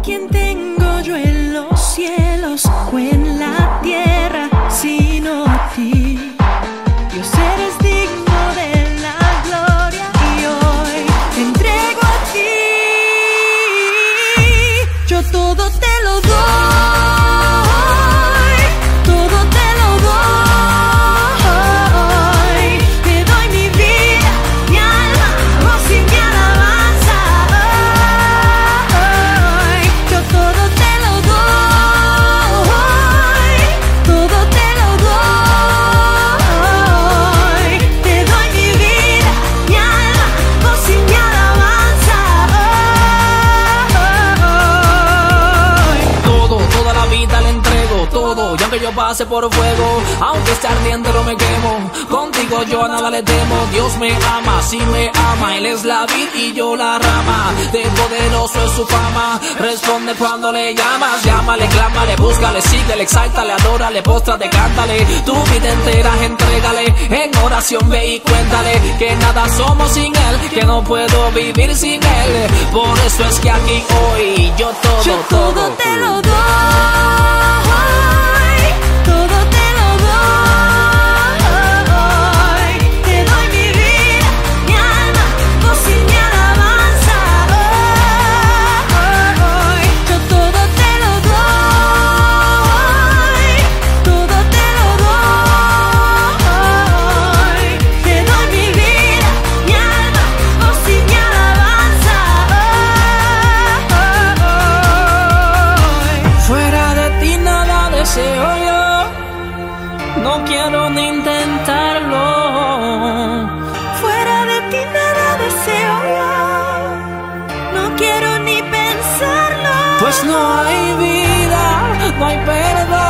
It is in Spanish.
¿quién tengo yo en los cielos o en la tierra sino a ti? Dios, eres digno de la gloria y hoy te entrego a ti. Yo todo te lo doy, todo te lo doy. Te doy mi vida, mi alma, voz y mi alabanza. Yo todo te lo doy, todo te lo doy. Te doy mi vida, mi alma, voz y mi alabanza. Todo, toda la vida le entrego todo, y aunque yo pase por fuego, aunque esté ardiente no me quemo, contigo yo a nada le temo. Dios me ama, sí me ama, Él es la vid y yo la rama, de poderoso es su fama, responde cuando le llamas, llámale, clámale, búscale, síguele, exáltale, adórale, póstrate, cántale, tu vida entera entrégale, en oración ve y cuéntale, que nada somos sin Él, que no puedo vivir sin Él, por eso es que aquí hoy yo todo Yo todo te lo doy, todo te lo doy. Te doy mi vida, mi alma, voz y mi alabanza. Yo todo te lo doy, todo te lo doy. Te doy mi vida, mi alma, voz y mi alabanza. Fuera de ti nada deseo yo, no quiero ni intentarlo. Fuera de ti nada deseo yo, no quiero ni pensarlo. Pues no hay vida, no hay perdón.